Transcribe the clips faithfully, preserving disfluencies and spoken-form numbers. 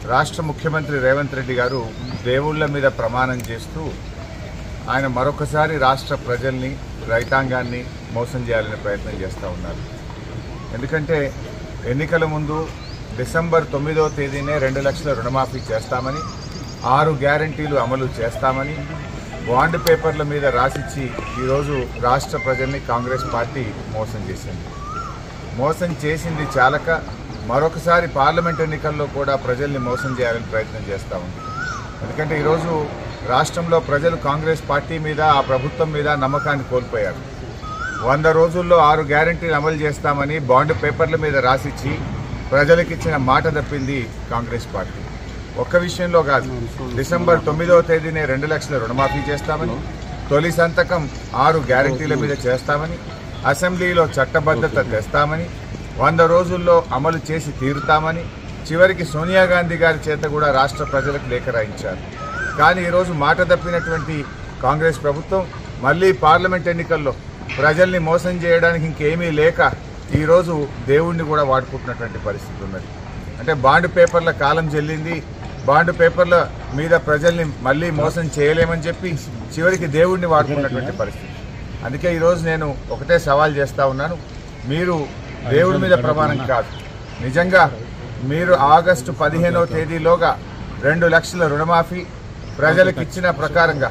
రాష్ట్ర ముఖ్యమంత్రి రేవంత్ రెడ్డి గారు దేవుళ్ళ మీద ప్రమాణం చేస్తూ ఆయన మరొకసారి రాష్ట్ర ప్రజల్ని రైతాంగాన్ని మోసం చేయాలనే ప్రయత్నం చేస్తూ ఉన్నారు. ఎందుకంటే ఎన్నికల ముందు డిసెంబర్ తొమ్మిదవ తేదీనే రెండు లక్షల రుణమాఫీ చేస్తామని, ఆరు గ్యారంటీలు అమలు చేస్తామని బాండ్ పేపర్ల మీద రాసిచ్చి ఈరోజు రాష్ట్ర ప్రజల్ని కాంగ్రెస్ పార్టీ మోసం చేసింది. మోసం చేసింది చాలక మరొకసారి పార్లమెంట్ ఎన్నికల్లో కూడా ప్రజల్ని మోసం చేయాలని ప్రయత్నం చేస్తూ ఉంది. ఎందుకంటే ఈరోజు రాష్ట్రంలో ప్రజలు కాంగ్రెస్ పార్టీ మీద, ఆ ప్రభుత్వం మీద నమ్మకాన్ని కోల్పోయారు. వంద రోజుల్లో ఆరు గ్యారంటీలు అమలు చేస్తామని బాండ్ పేపర్ల మీద రాసిచ్చి ప్రజలకు ఇచ్చిన మాట తప్పింది కాంగ్రెస్ పార్టీ. ఒక్క విషయంలో కాదు, డిసెంబర్ తొమ్మిదవ తేదీనే రెండు లక్షల రుణమాఫీ చేస్తామని, తొలి సంతకం ఆరు గ్యారంటీల మీద చేస్తామని, అసెంబ్లీలో చట్టబద్ధత తెస్తామని, వంద రోజుల్లో అమలు చేసి తీరుతామని, చివరికి సోనియా గాంధీ గారి చేత కూడా రాష్ట్ర ప్రజలకు లేఖ రాయించారు. కానీ ఈరోజు మాట తప్పినటువంటి కాంగ్రెస్ ప్రభుత్వం మళ్ళీ పార్లమెంట్ ఎన్నికల్లో ప్రజల్ని మోసం చేయడానికి ఇంకేమీ లేక ఈరోజు దేవుణ్ణి కూడా వాడుకుంటున్నటువంటి పరిస్థితి ఉన్నది. అంటే బాండ్ పేపర్ల కాలం చెల్లింది, బాండ్ పేపర్ల మీద ప్రజల్ని మళ్ళీ మోసం చేయలేమని చెప్పి చివరికి దేవుణ్ణి వాడుకున్నటువంటి పరిస్థితి. అందుకే ఈరోజు నేను ఒకటే సవాల్ చేస్తూ ఉన్నాను, మీరు దేవుడి మీద ప్రమాణం కాదు, నిజంగా మీరు ఆగస్టు పదిహేనవ తేదీలోగా రెండు లక్షల రుణమాఫీ ప్రజలకు ఇచ్చిన ప్రకారంగా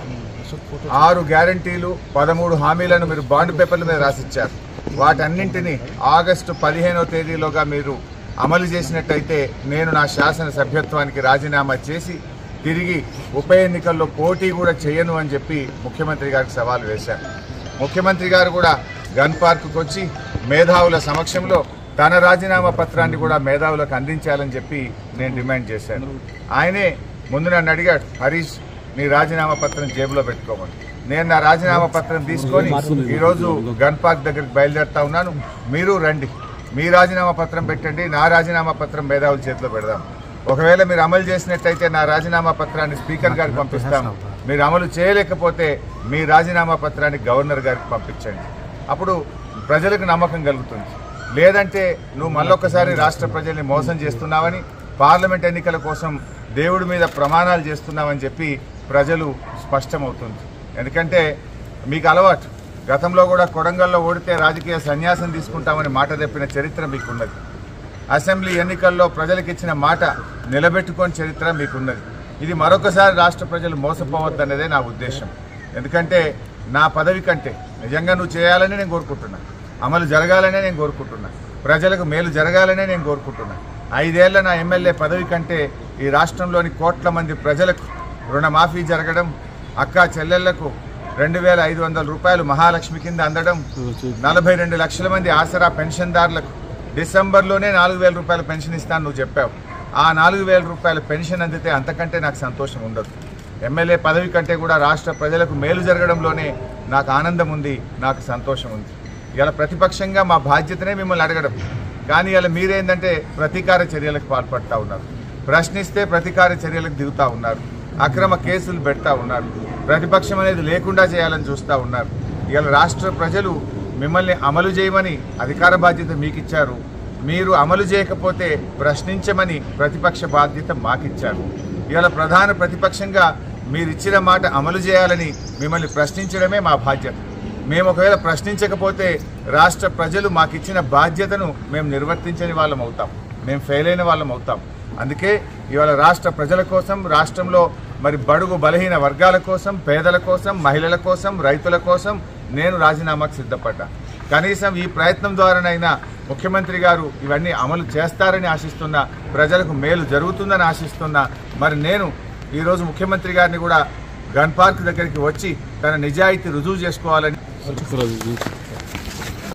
ఆరు గ్యారంటీలు పదమూడు హామీలను మీరు బాండ్ పేపర్ల మీద రాసిచ్చారు. వాటన్నింటినీ ఆగస్టు పదిహేనవ తేదీలోగా మీరు అమలు చేసినట్టయితే నేను నా శాసన సభ్యత్వానికి రాజీనామా చేసి తిరిగి ఉప ఎన్నికల్లో పోటీ కూడా చేయను అని చెప్పి ముఖ్యమంత్రి గారికి సవాల్ వేశారు. ముఖ్యమంత్రి గారు కూడా గన్ పార్కుకు వచ్చి మేధావుల సమక్షంలో తన రాజీనామా పత్రాన్ని కూడా మేధావులకు అందించాలని చెప్పి నేను డిమాండ్ చేశాను. ఆయనే ముందు నన్ను అడిగాడు, హరీష్ నీ రాజీనామా పత్రం జేబులో పెట్టుకోమని. నేను నా రాజీనామా పత్రం తీసుకొని ఈరోజు గన్ పార్క్ దగ్గరికి బయలుదేరుతా ఉన్నాను. మీరు రండి, మీ రాజీనామా పత్రం పెట్టండి, నా రాజీనామా పత్రం మేధావుల చేతిలో పెడదాం. ఒకవేళ మీరు అమలు చేసినట్టయితే నా రాజీనామా పత్రాన్ని స్పీకర్ గారికి పంపిస్తాను, మీరు అమలు చేయలేకపోతే మీ రాజీనామా పత్రాన్ని గవర్నర్ గారికి పంపించండి. అప్పుడు ప్రజలకు నమ్మకం కలుగుతుంది. లేదంటే నువ్వు మళ్ళొక్కసారి రాష్ట్ర ప్రజల్ని మోసం చేస్తున్నావని, పార్లమెంట్ ఎన్నికల కోసం దేవుడి మీద ప్రమాణాలు చేస్తున్నామని చెప్పి ప్రజలు స్పష్టమవుతుంది. ఎందుకంటే మీకు అలవాటు, గతంలో కూడా కొడంగల్లో ఓడితే రాజకీయ సన్యాసం తీసుకుంటామని మాట తప్పిన చరిత్ర మీకున్నది. అసెంబ్లీ ఎన్నికల్లో ప్రజలకు ఇచ్చిన మాట నిలబెట్టుకోని చరిత్ర మీకున్నది. ఇది మరొకసారి రాష్ట్ర ప్రజలు మోసపోవద్దనేదే నా ఉద్దేశం. ఎందుకంటే నా పదవి కంటే నిజంగా నువ్వు చేయాలని నేను కోరుకుంటున్నా, అమలు జరగాలనే నేను కోరుకుంటున్నా, ప్రజలకు మేలు జరగాలనే నేను కోరుకుంటున్నా. ఐదేళ్ల నా ఎమ్మెల్యే పదవి కంటే ఈ రాష్ట్రంలోని కోట్ల మంది ప్రజలకు రుణమాఫీ జరగడం, అక్కా చెల్లెళ్లకు రెండు వేల ఐదు వందల రూపాయలు మహాలక్ష్మి కింద అందడం, నలభై రెండు లక్షల మంది ఆసరా పెన్షన్దారులకు డిసెంబర్లోనే నాలుగు వేల రూపాయల పెన్షన్ ఇస్తాను నువ్వు చెప్పావు. ఆ నాలుగు వేల రూపాయల పెన్షన్ అందితే అంతకంటే నాకు సంతోషం ఉండదు. ఎమ్మెల్యే పదవి కంటే కూడా రాష్ట్ర ప్రజలకు మేలు జరగడంలోనే నాకు ఆనందం ఉంది, నాకు సంతోషం ఉంది. ఇలా ప్రతిపక్షంగా మా బాధ్యతనే మిమ్మల్ని అడగడం, కానీ ఇలా మీరేందంటే ప్రతీకార చర్యలకు పాల్పడతా ఉన్నారు. ప్రశ్నిస్తే ప్రతీకార చర్యలకు దిగుతూ ఉన్నారు, అక్రమ కేసులు పెడతా ఉన్నారు, ప్రతిపక్షం అనేది లేకుండా చేయాలని చూస్తూ ఉన్నారు. ఇలా రాష్ట్ర ప్రజలు మిమ్మల్ని అమలు చేయమని అధికార బాధ్యత మీకు ఇచ్చారు, మీరు అమలు చేయకపోతే ప్రశ్నించమని ప్రతిపక్ష బాధ్యత మాకిచ్చారు. ఇలా ప్రధాన ప్రతిపక్షంగా మీరు ఇచ్చిన మాట అమలు చేయాలని మిమ్మల్ని ప్రశ్నించడమే మా బాధ్యత. మేము ఒకవేళ ప్రశ్నించకపోతే రాష్ట్ర ప్రజలు మాకిచ్చిన బాధ్యతను మేము నిర్వర్తించని వాళ్ళం అవుతాం, మేము ఫెయిల్ అయిన వాళ్ళం అవుతాం. అందుకే ఇవాళ రాష్ట్ర ప్రజల కోసం, రాష్ట్రంలో మరి బడుగు బలహీన వర్గాల కోసం, పేదల కోసం, మహిళల కోసం, రైతుల కోసం నేను రాజీనామాకు సిద్ధపడ్డా. కనీసం ఈ ప్రయత్నం ద్వారానైనా ముఖ్యమంత్రి గారు ఇవన్నీ అమలు చేస్తారని ఆశిస్తున్నా, ప్రజలకు మేలు జరుగుతుందని ఆశిస్తున్నా. మరి నేను ఈరోజు ముఖ్యమంత్రి గారిని కూడా గన్ పార్క్ దగ్గరికి వచ్చి తన నిజాయితీ రుజువు చేసుకోవాలని